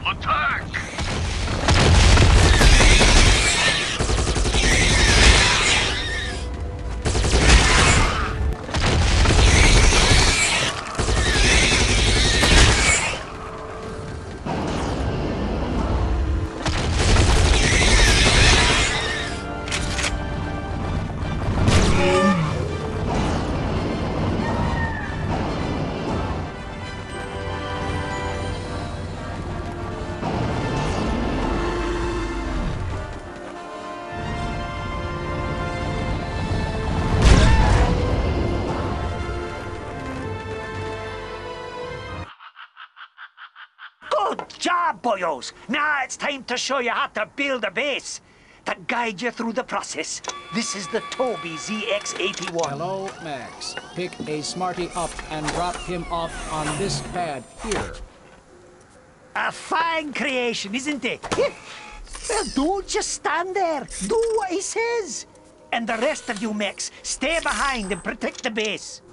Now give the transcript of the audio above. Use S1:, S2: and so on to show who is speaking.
S1: Attack!
S2: Good job, boyos! Now it's time to show you how to build a base. To guide you through the process, this is the Toby ZX81.
S3: Hello, Max. Pick a Smarty up and drop him off on this pad here.
S2: A fine creation, isn't it? Well, don't just stand there. Do what he says. And the rest of you mechs, stay behind and protect the base.